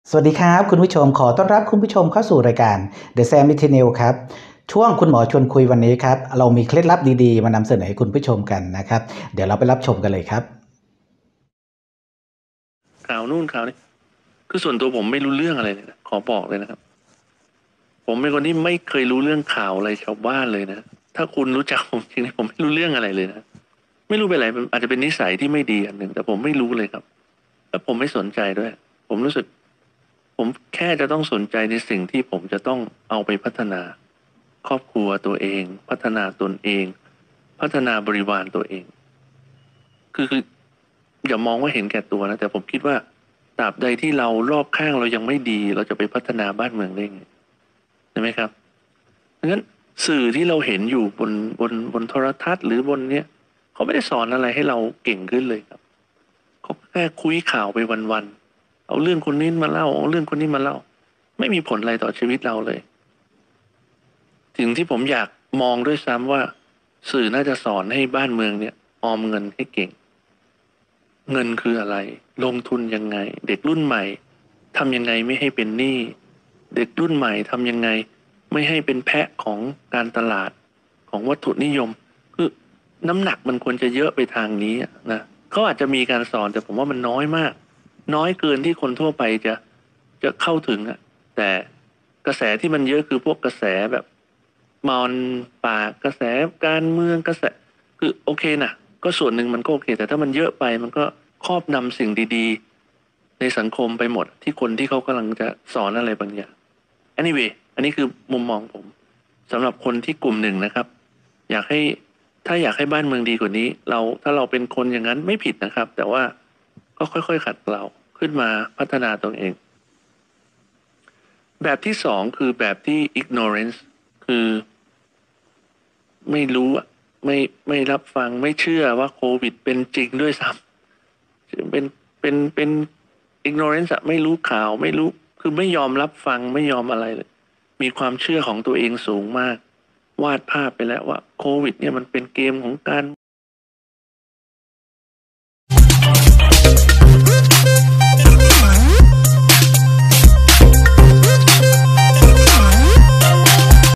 สวัสดีครับคุณผู้ชมขอต้อนรับคุณผู้ชมเข้าสู่รายการ The Sam m i t i n e l ครับช่วงคุณหมอชวนคุยวันนี้ครับเรามีเคล็ดลับดีๆมานำเสนอให้คุณผู้ชมกันนะครับเดี๋ยวเราไปรับชมกันเลยครับข่าวนู่นข่าวนี้คือส่วนตัวผมไม่รู้เรื่องอะไรเลยนะขอบอกเลยนะครับผมเป็นคนที่ไม่เคยรู้เรื่องข่าวอะไรชาวบ้านเลยนะถ้าคุณรู้จักผมจริงๆผมไม่รู้เรื่องอะไรเลยนะไม่รู้เป็นอะไรมันอาจจะเป็นนิสัยที่ไม่ดีอันหนึ่งแต่ผมไม่รู้เลยครับแล้วผมไม่สนใจด้วยผมรู้สึกผมแค่จะต้องสนใจในสิ่งที่ผมจะต้องเอาไปพัฒนาครอบครัวตัวเองพัฒนาตนเองพัฒนาบริวารตัวเองคืออย่ามองว่าเห็นแก่ตัวนะแต่ผมคิดว่าตราบใดที่เรารอบข้างเรายังไม่ดีเราจะไปพัฒนาบ้านเมืองได้ไงใช่ไหมครับดังนั้นสื่อที่เราเห็นอยู่บนโทรทัศน์หรือบนเนี้ยเขาไม่ได้สอนอะไรให้เราเก่งขึ้นเลยครับเขาแค่คุยข่าวไปวันๆเอาเรื่องคนนี้มาเล่าเอาเรื่องคนนี้มาเล่าไม่มีผลอะไรต่อชีวิตเราเลยถึงที่ผมอยากมองด้วยซ้ำว่าสื่อน่าจะสอนให้บ้านเมืองเนี่ยออมเงินให้เก่ง เงินคืออะไรลงทุนยังไงเด็กรุ่นใหม่ทำยังไงไม่ให้เป็นหนี้เด็กรุ่นใหม่ทำยังไงไม่ให้เป็นแพะของการตลาดของวัตถุนิยมคือน้ำหนักมันควรจะเยอะไปทางนี้นะเขาอาจจะมีการสอนแต่ผมว่ามันน้อยมากน้อยเกินที่คนทั่วไปจะเข้าถึงอะแต่กระแสที่มันเยอะคือพวกกระแสแบบมอนปากกระแสการเมืองกระแสคือโอเคนะ ก็ส่วนหนึ่งมันก็โอเคแต่ถ้ามันเยอะไปมันก็ครอบนำสิ่งดีๆในสังคมไปหมดที่คนที่เขากำลังจะสอนอะไรบางอย่าง anyway อันนี้คือมุมมองผมสำหรับคนที่กลุ่มหนึ่งนะครับอยากให้ถ้าอยากให้บ้านเมืองดีกว่านี้ถ้าเราเป็นคนอย่างนั้นไม่ผิดนะครับแต่ว่าก็ค่อยๆขัดเกลาขึ้นมาพัฒนาตัวเองแบบที่สองคือแบบที่ ignorance คือไม่รู้อะไม่รับฟังไม่เชื่อว่าโควิดเป็นจริงด้วยซ้ำเป็น ignorance อะไม่รู้ข่าวไม่รู้คือไม่ยอมรับฟังไม่ยอมอะไรเลยมีความเชื่อของตัวเองสูงมากวาดภาพไปแล้วว่าโควิดเนี่ยมันเป็นเกมของการ